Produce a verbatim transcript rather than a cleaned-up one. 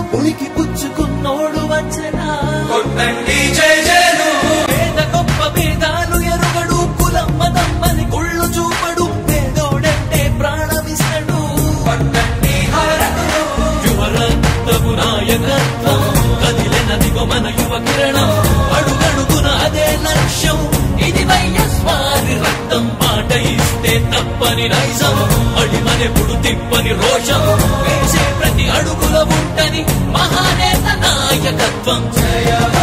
ఉనికి పుచ్చుకున్నోడు వచ్చనా కొట్టండి జై జయలు పేద గొప్ప భేదాలు ఎరుగడు కులం మతం అని కుళ్ళు చూపడు పేదోడంటే ప్రాణమిస్తడు పట్టండి హారతులు యువరక్తము నాయకత్వం కదిలినదిగో మన యువ కిరణం అడుగడుగున అదే లక్ష్యం ఇది వైఎస్వారి రక్తం పాట ఇస్తే తప్పని నైజం అడిమనెప్పుడు తిప్పని రోషం వేసే ప్రతి అడుగుల ఉంటని మహానేత నాయకత్వం జయ